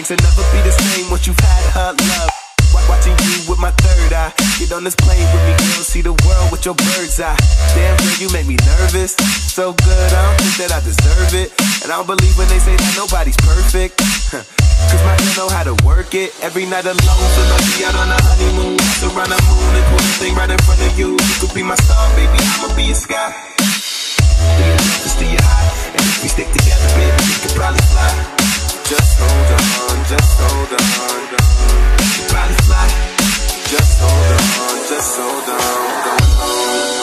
Things will never be the same once you've had her love. Watching you with my third eye. Get on this plane with me, girl, see the world with your bird's eye. Damn girl, you make me nervous. So good, I don't think that I deserve it. And I don't believe when they say that nobody's perfect. Cause my girl know how to work it. Every night alone, feel like we out on a honeymoon. Around the moon and put a thing right in front of you. You could be my star, baby, I'ma be your sky. Do your toughest, do your high. And if we stick together, baby, we could probably fly. Just hold on, just hold on. We could probably fly. Just hold on, just hold on. Going home.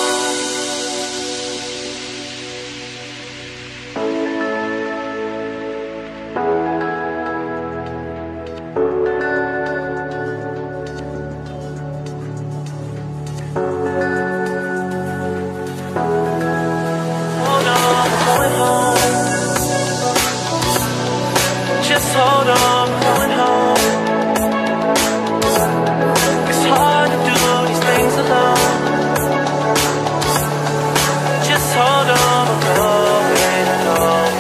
Just hold on, going home. It's hard to do these things alone. Just hold on, I'm going home.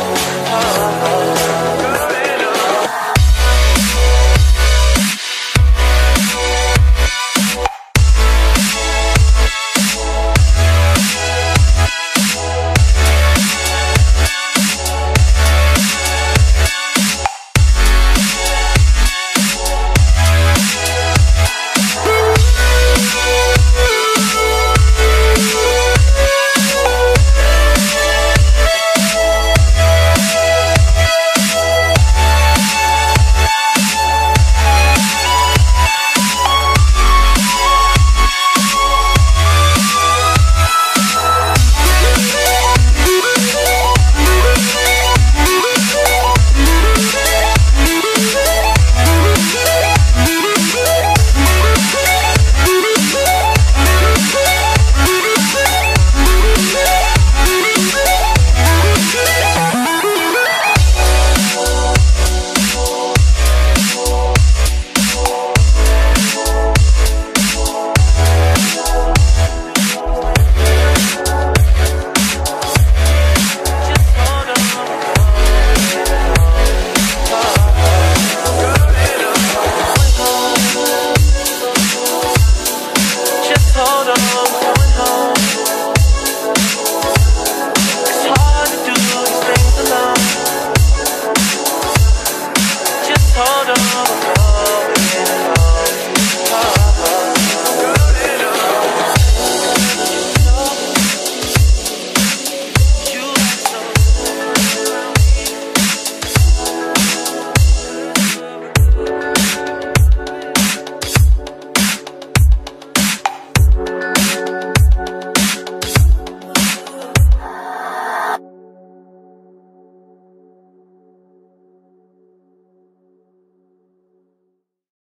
Hold on.